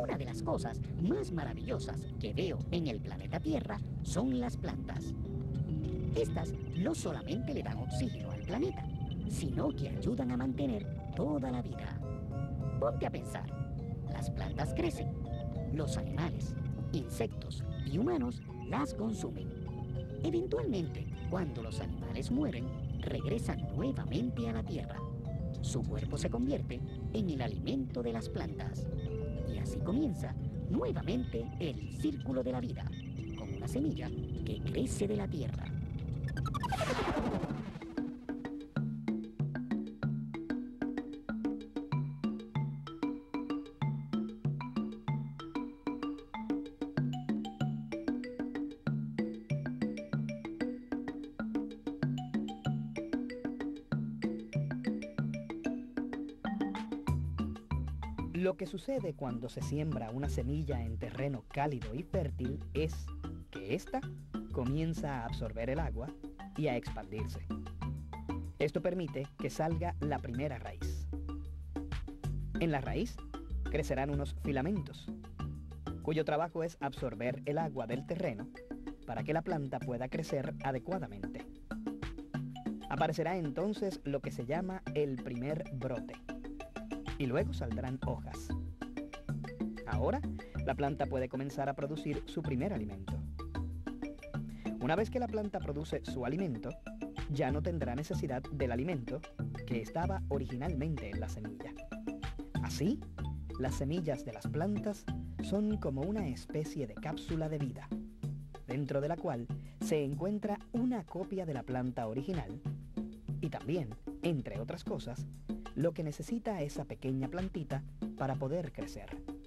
Una de las cosas más maravillosas que veo en el planeta Tierra son las plantas. Estas no solamente le dan oxígeno al planeta, sino que ayudan a mantener toda la vida. Ponte a pensar, las plantas crecen, los animales, insectos y humanos las consumen. Eventualmente, cuando los animales mueren, regresan nuevamente a la tierra. Su cuerpo se convierte en el alimento de las plantas. Y así comienza nuevamente el círculo de la vida, como una semilla que crece de la tierra. Lo que sucede cuando se siembra una semilla en terreno cálido y fértil es que ésta comienza a absorber el agua y a expandirse. Esto permite que salga la primera raíz. En la raíz crecerán unos filamentos, cuyo trabajo es absorber el agua del terreno para que la planta pueda crecer adecuadamente. Aparecerá entonces lo que se llama el primer brote, y luego saldrán hojas. Ahora, la planta puede comenzar a producir su primer alimento. Una vez que la planta produce su alimento, ya no tendrá necesidad del alimento que estaba originalmente en la semilla. Así, las semillas de las plantas son como una especie de cápsula de vida, dentro de la cual se encuentra una copia de la planta original y también, entre otras cosas, lo que necesita esa pequeña plantita para poder crecer.